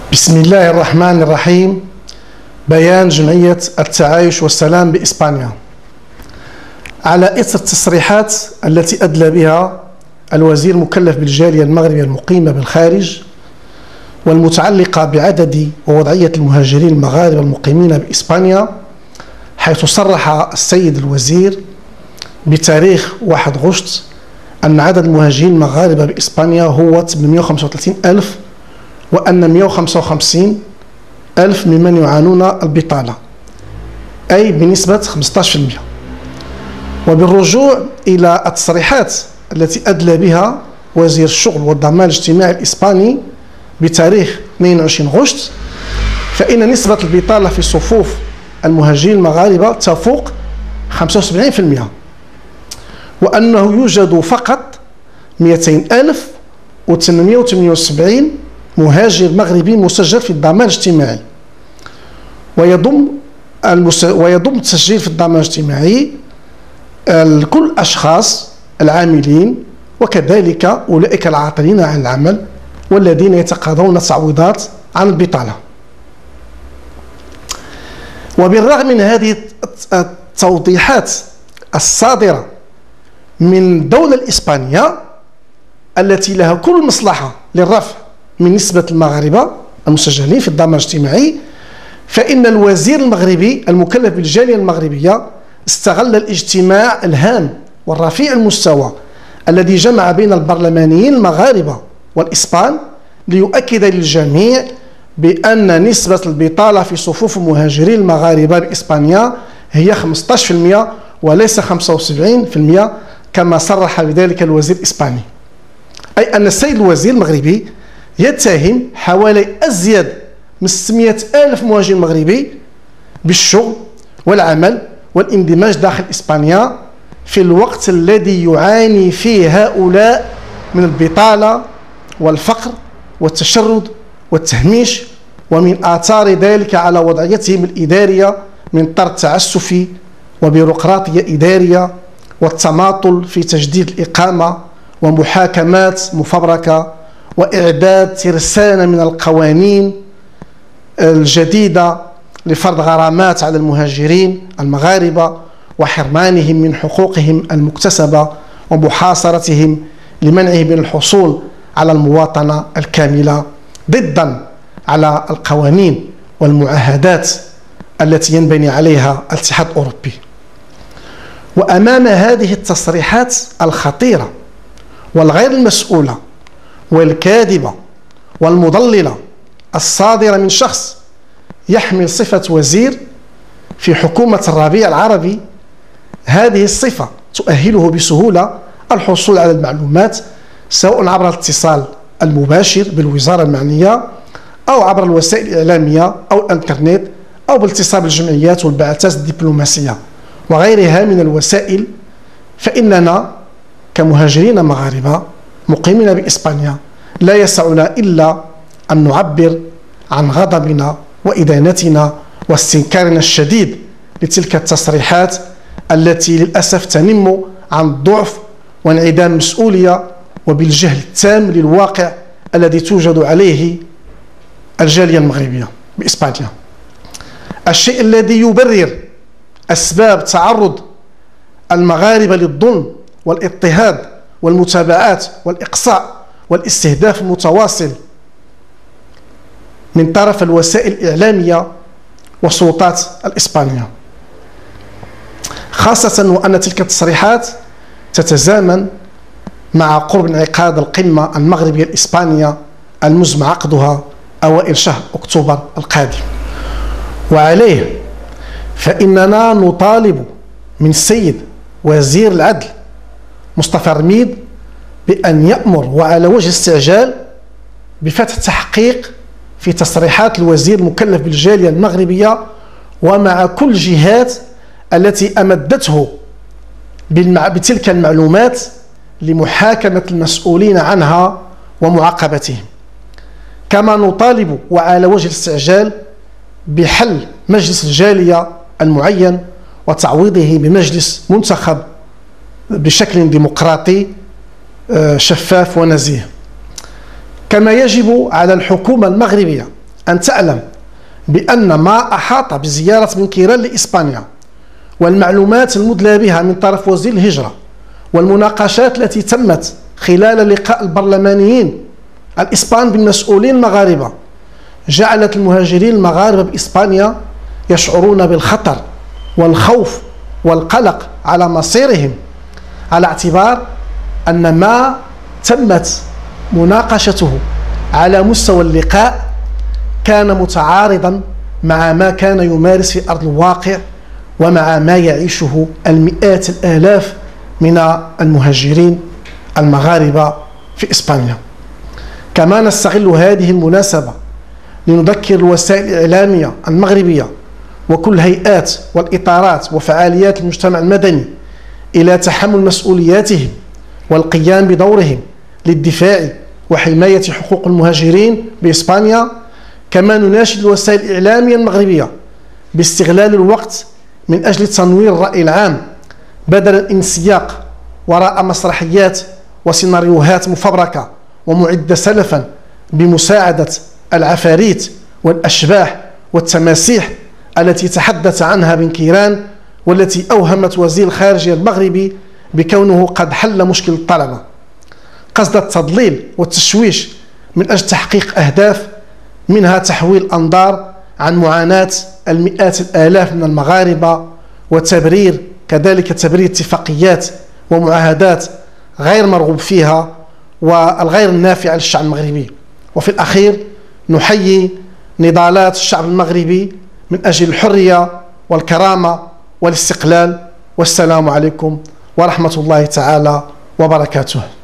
بسم الله الرحمن الرحيم. بيان جمعية التعايش والسلام بإسبانيا على إثر التصريحات التي أدلى بها الوزير المكلف بالجالية المغربية المقيمة بالخارج والمتعلقة بعدد ووضعية المهاجرين المغاربة المقيمين بإسبانيا، حيث صرح السيد الوزير بتاريخ 1 غشت أن عدد المهاجرين المغاربة بإسبانيا هو 835,000، وأن 155,000 ممن يعانون البطالة، أي بنسبة 15%. وبالرجوع إلى التصريحات التي أدلى بها وزير الشغل والضمان الاجتماعي الإسباني بتاريخ 22 غشت، فإن نسبة البطالة في صفوف المهاجرين المغاربة تفوق 75%، وأنه يوجد فقط 200,878 مهاجر مغربي مسجل في الضمان الاجتماعي، ويضم التسجيل في الضمان الاجتماعي كل الأشخاص العاملين، وكذلك أولئك العاطلين عن العمل والذين يتقاضون تعويضات عن البطالة. وبالرغم من هذه التوضيحات الصادرة من الدولة الإسبانية التي لها كل مصلحة للرفع من نسبة المغاربة المسجلين في الضمان الاجتماعي، فإن الوزير المغربي المكلف بالجالية المغربية استغل الاجتماع الهام والرفيع المستوى الذي جمع بين البرلمانيين المغاربة والإسبان ليؤكد للجميع بأن نسبة البطالة في صفوف المهاجرين المغاربة بإسبانيا هي 15% وليس 75% كما صرح بذلك الوزير الإسباني، أي أن السيد الوزير المغربي يتهم حوالي أزيد من 600,000 مهاجر مغربي بالشغل والعمل والاندماج داخل إسبانيا في الوقت الذي يعاني فيه هؤلاء من البطالة والفقر والتشرد والتهميش، ومن آثار ذلك على وضعيتهم الإدارية من طرد تعسفي وبيروقراطية إدارية والتماطل في تجديد الإقامة ومحاكمات مفبركة وإعداد ترسانة من القوانين الجديدة لفرض غرامات على المهاجرين المغاربة وحرمانهم من حقوقهم المكتسبة ومحاصرتهم لمنعهم من الحصول على المواطنة الكاملة، ضدا على القوانين والمعاهدات التي ينبني عليها الاتحاد الأوروبي. وأمام هذه التصريحات الخطيرة والغير المسؤولة والكاذبة والمضللة الصادرة من شخص يحمل صفة وزير في حكومة الربيع العربي، هذه الصفة تؤهله بسهولة الحصول على المعلومات سواء عبر الاتصال المباشر بالوزارة المعنية أو عبر الوسائل الإعلامية أو الإنترنت أو بالاتصال بالجمعيات والبعثات الدبلوماسية وغيرها من الوسائل. فإننا كمهاجرين مغاربة مقيمين بإسبانيا لا يسعنا إلا أن نعبر عن غضبنا وإدانتنا واستنكارنا الشديد لتلك التصريحات التي للأسف تنم عن الضعف وانعدام المسؤولية وبالجهل التام للواقع الذي توجد عليه الجالية المغربية بإسبانيا. الشيء الذي يبرر أسباب تعرض المغاربة للظلم والاضطهاد والمتابعات والإقصاء والاستهداف المتواصل من طرف الوسائل الإعلامية والسلطات الإسبانية، خاصة وأن تلك التصريحات تتزامن مع قرب انعقاد القمة المغربية الإسبانية المزمع عقدها أوائل شهر أكتوبر القادم. وعليه فإننا نطالب من السيد وزير العدل مصطفى رميد بأن يأمر وعلى وجه الاستعجال بفتح تحقيق في تصريحات الوزير المكلف بالجالية المغربية ومع كل الجهات التي أمدته بتلك المعلومات لمحاكمة المسؤولين عنها ومعاقبتهم. كما نطالب وعلى وجه الاستعجال بحل مجلس الجالية المعين وتعويضه بمجلس منتخب بشكل ديمقراطي شفاف ونزيه. كما يجب على الحكومة المغربية أن تعلم بأن ما أحاط بزيارة بن كيران لإسبانيا والمعلومات المدلى بها من طرف وزير الهجرة والمناقشات التي تمت خلال لقاء البرلمانيين الإسبان بالمسؤولين المغاربة جعلت المهاجرين المغاربة بإسبانيا يشعرون بالخطر والخوف والقلق على مصيرهم، على اعتبار أن ما تمت مناقشته على مستوى اللقاء كان متعارضا مع ما كان يمارس في أرض الواقع ومع ما يعيشه المئات الآلاف من المهاجرين المغاربة في إسبانيا. كما نستغل هذه المناسبة لنذكر الوسائل الإعلامية المغربية وكل الهيئات والإطارات وفعاليات المجتمع المدني إلى تحمل مسؤولياتهم والقيام بدورهم للدفاع وحماية حقوق المهاجرين بإسبانيا. كما نناشد الوسائل الإعلامية المغربية باستغلال الوقت من أجل تنوير الرأي العام بدل الانسياق وراء مسرحيات وسيناريوهات مفبركة ومعدة سلفا بمساعدة العفاريت والأشباح والتماسيح التي تحدث عنها بن كيران، والتي أوهمت وزير الخارجية المغربي بكونه قد حل مشكل الطلبة، قصد التضليل والتشويش من أجل تحقيق أهداف منها تحويل الأنظار عن معاناة المئات الآلاف من المغاربة وتبرير كذلك تبرير اتفاقيات ومعاهدات غير مرغوب فيها والغير النافعة للشعب المغربي. وفي الأخير نحيي نضالات الشعب المغربي من أجل الحرية والكرامة والاستقلال. والسلام عليكم ورحمة الله تعالى وبركاته.